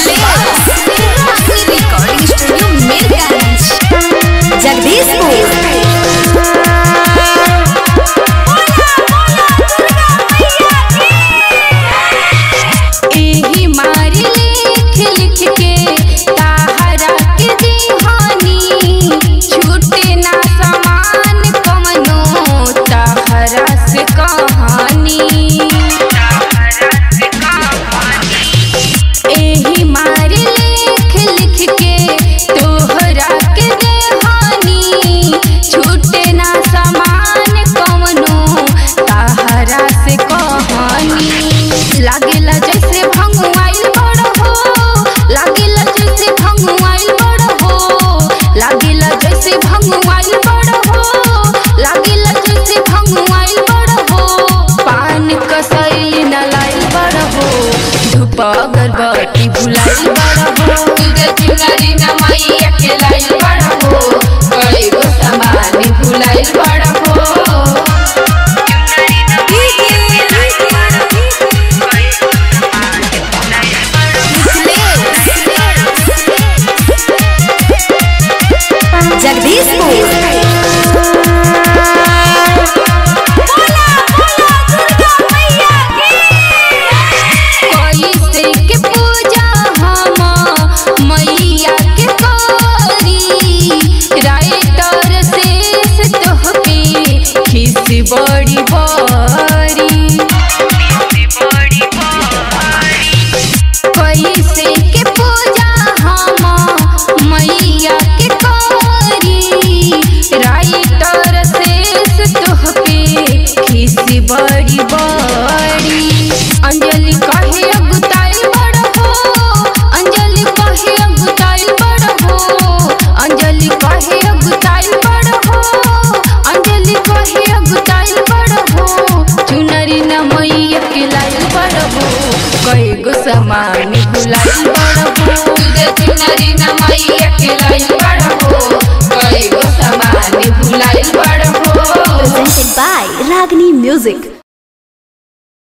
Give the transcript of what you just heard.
Recording studio Mirganj Jagdishpur. अगरबत्ती भुलाई बड़ा हो तुझे चिंगारी न मैया के लाई बड़ा हो कई गो सामान भुलाई बड़ा हो जगदीशपुर। बड़ी बारी कैसे के पूजा हम मैया के करी राइटर शेष तोह पे खिस बड़ी बड़ी अंजलि कहे अगुताई बड़ हो अंजलि कहे अगुताई बड़ हो अंजलि कहे अगुताई बड़ हो अंजलि कहे अगुताई बड़ हो चुनरी न मैया के लाई बड़ हो कई गो समा